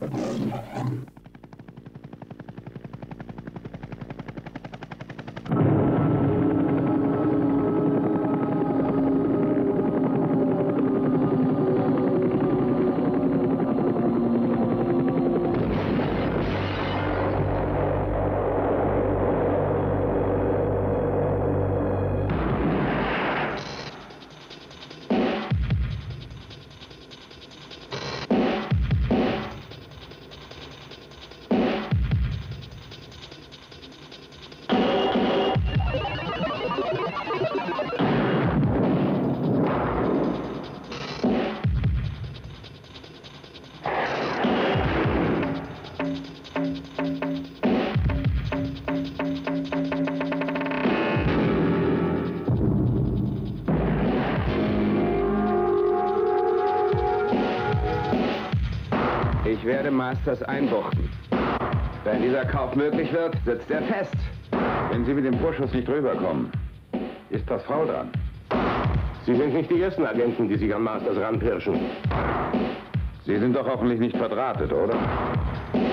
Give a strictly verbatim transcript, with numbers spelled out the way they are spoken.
Ich werde Masters einbuchten. Wenn dieser Kauf möglich wird, sitzt er fest. Wenn Sie mit dem Vorschuss nicht rüberkommen, ist das Frau dran. Sie sind nicht die ersten Agenten, die sich an Masters ranpirschen. Sie sind doch hoffentlich nicht verdrahtet, oder?